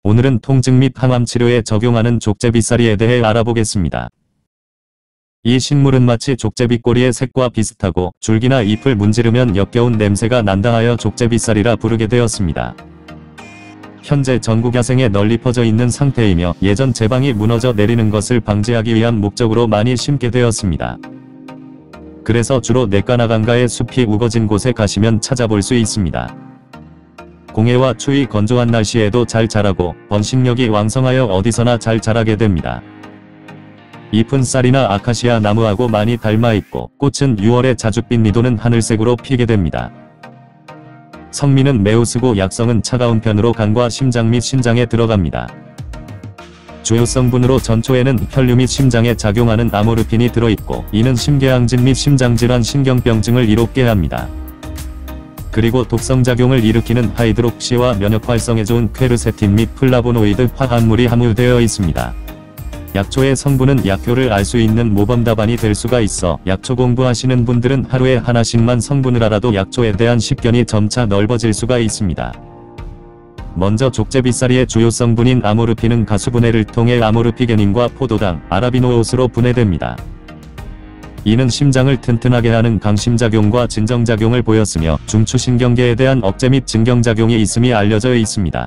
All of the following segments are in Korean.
오늘은 통증 및 항암 치료에 적용하는 족제비싸리에 대해 알아보겠습니다. 이 식물은 마치 족제비 꼬리의 색과 비슷하고 줄기나 잎을 문지르면 역겨운 냄새가 난다 하여 족제비싸리라 부르게 되었습니다. 현재 전국 야생에 널리 퍼져 있는 상태이며 예전 제방이 무너져 내리는 것을 방지하기 위한 목적으로 많이 심게 되었습니다. 그래서 주로 냇가나강가의 숲이 우거진 곳에 가시면 찾아볼 수 있습니다. 공해와 추위 건조한 날씨에도 잘 자라고 번식력이 왕성하여 어디서나 잘 자라게 됩니다. 잎은 쌀이나 아카시아 나무하고 많이 닮아 있고 꽃은 6월에 자줏빛 니도는 하늘색으로 피게 됩니다. 성미는 매우 쓰고 약성은 차가운 편으로 간과 심장 및 신장에 들어갑니다. 주요 성분으로 전초에는 혈류 및 심장에 작용하는 아모르핀이 들어있고 이는 심계항진 및 심장질환 신경병증을 이롭게 합니다. 그리고 독성작용을 일으키는 하이드록시와 면역 활성에 좋은 퀘르세틴 및 플라보노이드 화합물이 함유되어 있습니다. 약초의 성분은 약효를 알 수 있는 모범 답안이 될 수가 있어 약초 공부하시는 분들은 하루에 하나씩만 성분을 알아도 약초에 대한 식견이 점차 넓어질 수가 있습니다. 먼저 족제비싸리의 주요 성분인 아모르핀은 가수분해를 통해 아모르피게닌과 포도당, 아라비노옷으로 분해됩니다. 이는 심장을 튼튼하게 하는 강심작용과 진정작용을 보였으며 중추신경계에 대한 억제 및 증경작용이 있음이 알려져 있습니다.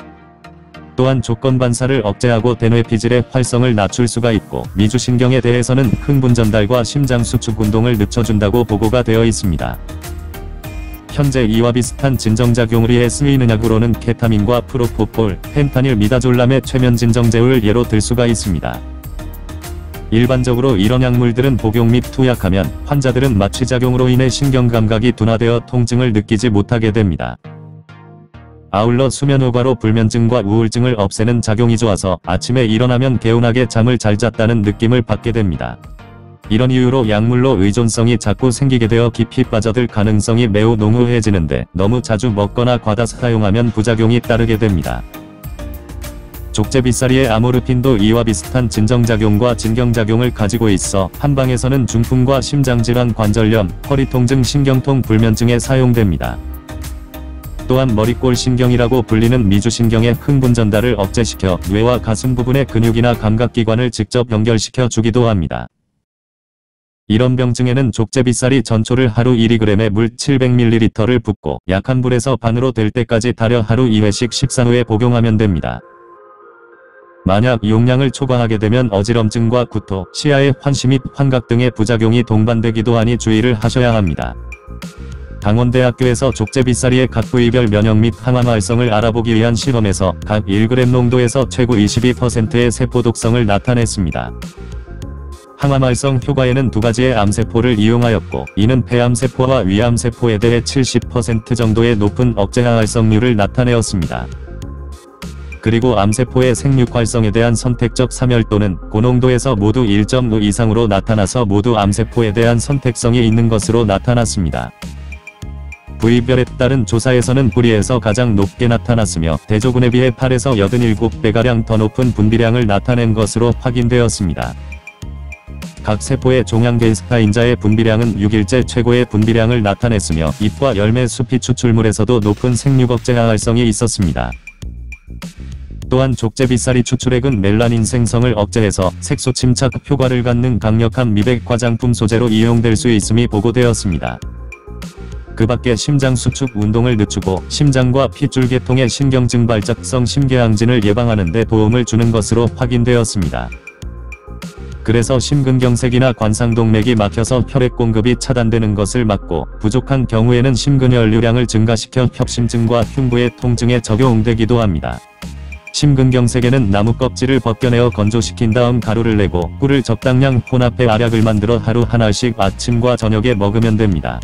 또한 조건반사를 억제하고 대뇌피질의 활성을 낮출 수가 있고 미주신경에 대해서는 흥분 전달과 심장 수축 운동을 늦춰준다고 보고가 되어 있습니다. 현재 이와 비슷한 진정작용을 위해 쓰이는 약으로는 케타민과 프로포폴, 펜타닐 미다졸람의 최면 진정제를 예로 들 수가 있습니다. 일반적으로 이런 약물들은 복용 및 투약하면 환자들은 마취작용으로 인해 신경감각이 둔화되어 통증을 느끼지 못하게 됩니다. 아울러 수면효과로 불면증과 우울증을 없애는 작용이 좋아서 아침에 일어나면 개운하게 잠을 잘 잤다는 느낌을 받게 됩니다. 이런 이유로 약물로 의존성이 자꾸 생기게 되어 깊이 빠져들 가능성이 매우 농후해지는데 너무 자주 먹거나 과다 사용하면 부작용이 따르게 됩니다. 족제비싸리의 아모르핀도 이와 비슷한 진정작용과 진경작용을 가지고 있어 한방에서는 중풍과 심장질환 관절염, 허리통증 신경통 불면증에 사용됩니다. 또한 머리골 신경이라고 불리는 미주신경의 흥분 전달을 억제시켜 뇌와 가슴 부분의 근육이나 감각기관을 직접 연결시켜 주기도 합니다. 이런 병증에는 족제비싸리 전초를 하루 1g에 물 700ml를 붓고 약한 불에서 반으로 될 때까지 달여 하루 2회씩 식사 후에 복용하면 됩니다. 만약 용량을 초과하게 되면 어지럼증과 구토, 시야의 환시 및 환각 등의 부작용이 동반되기도 하니 주의를 하셔야 합니다. 강원대학교에서 족제비싸리의 각 부위별 면역 및 항암 활성을 알아보기 위한 실험에서 각 1g 농도에서 최고 22%의 세포 독성을 나타냈습니다. 항암 활성 효과에는 두 가지의 암세포를 이용하였고 이는 폐암세포와 위암세포에 대해 70% 정도의 높은 억제 활성률을 나타내었습니다. 그리고 암세포의 생육 활성에 대한 선택적 사멸도는 고농도에서 모두 1.5 이상으로 나타나서 모두 암세포에 대한 선택성이 있는 것으로 나타났습니다. 부위별에 따른 조사에서는 뿌리에서 가장 높게 나타났으며 대조군에 비해 8에서 87배가량 더 높은 분비량을 나타낸 것으로 확인되었습니다. 각 세포의 종양계스파인자의 분비량은 6일째 최고의 분비량을 나타냈으며 잎과 열매 수피 추출물에서도 높은 생육억제 활성이 있었습니다. 또한 족제비싸리 추출액은 멜라닌 생성을 억제해서 색소 침착 효과를 갖는 강력한 미백 화장품 소재로 이용될 수 있음이 보고되었습니다. 그 밖에 심장 수축 운동을 늦추고 심장과 핏줄계통의 신경증 발작성 심계항진을 예방하는 데 도움을 주는 것으로 확인되었습니다. 그래서 심근경색이나 관상동맥이 막혀서 혈액 공급이 차단되는 것을 막고 부족한 경우에는 심근혈류량을 증가시켜 협심증과 흉부의 통증에 적용되기도 합니다. 심근경색에는 나무 껍질을 벗겨내어 건조시킨 다음 가루를 내고 꿀을 적당량 혼합해 알약을 만들어 하루 하나씩 아침과 저녁에 먹으면 됩니다.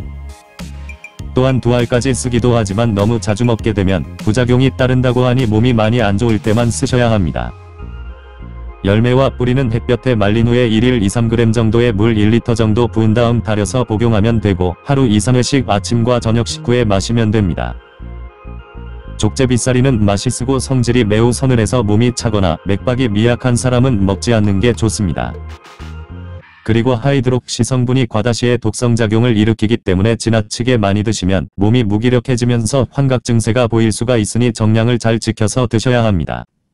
또한 2알까지 쓰기도 하지만 너무 자주 먹게 되면 부작용이 따른다고 하니 몸이 많이 안 좋을 때만 쓰셔야 합니다. 열매와 뿌리는 햇볕에 말린 후에 1일 2-3g 정도의 물 1리터 정도 부은 다음 달여서 복용하면 되고 하루 2-3회씩 아침과 저녁 식후에 마시면 됩니다. 족제비싸리는 맛이 쓰고 성질이 매우 서늘해서 몸이 차거나 맥박이 미약한 사람은 먹지 않는 게 좋습니다. 그리고 하이드록시 성분이 과다시에 독성작용을 일으키기 때문에 지나치게 많이 드시면 몸이 무기력해지면서 환각 증세가 보일 수가 있으니 정량을 잘 지켜서 드셔야 합니다.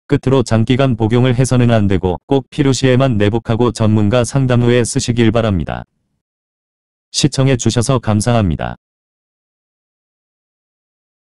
끝으로 장기간 복용을 해서는 안 되고 꼭 필요시에만 내복하고 전문가 상담 후에 쓰시길 바랍니다. 시청해 주셔서 감사합니다.